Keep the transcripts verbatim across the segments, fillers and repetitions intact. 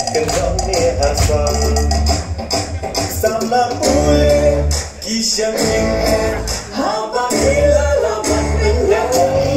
Kerana asal sama boleh kisah yang hamba bila lawan mendapat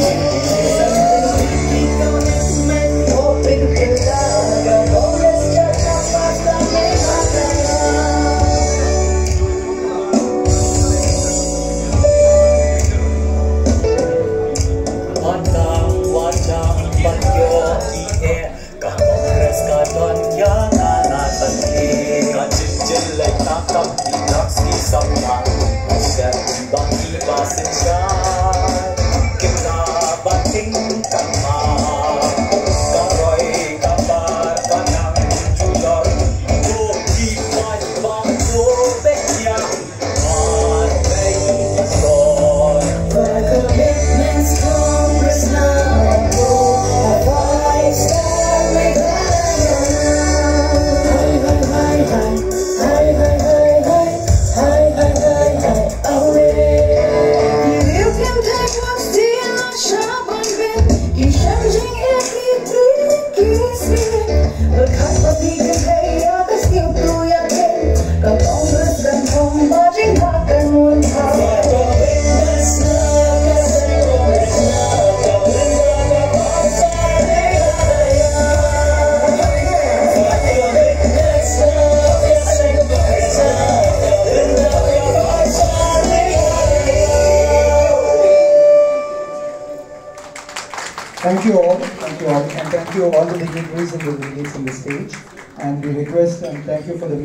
Thank you all, thank you all, and thank you all the dignitaries and the ladies on the stage. And we request and thank you for the